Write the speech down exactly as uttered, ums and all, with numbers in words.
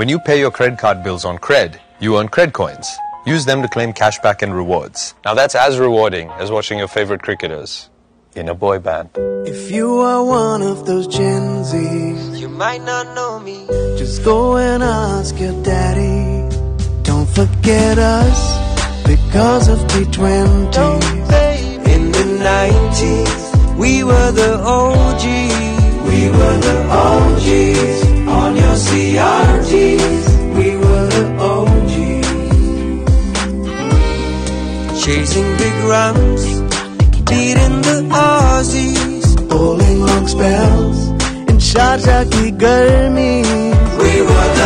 When you pay your credit card bills on Cred, you earn Cred coins. Use them to claim cashback and rewards. Now that's as rewarding as watching your favorite cricketers in a boy band. If you are one of those Gen Zs, you might not know me. Just go and ask your daddy. Don't forget us because of T twenty. Oh, in the nineties, we were the O Gs. We were the O Gs on your C R Ts. We were the O Gs. Chasing big runs, beating the Aussies, bowling long spells in Shah Jahan ki garmi. We were the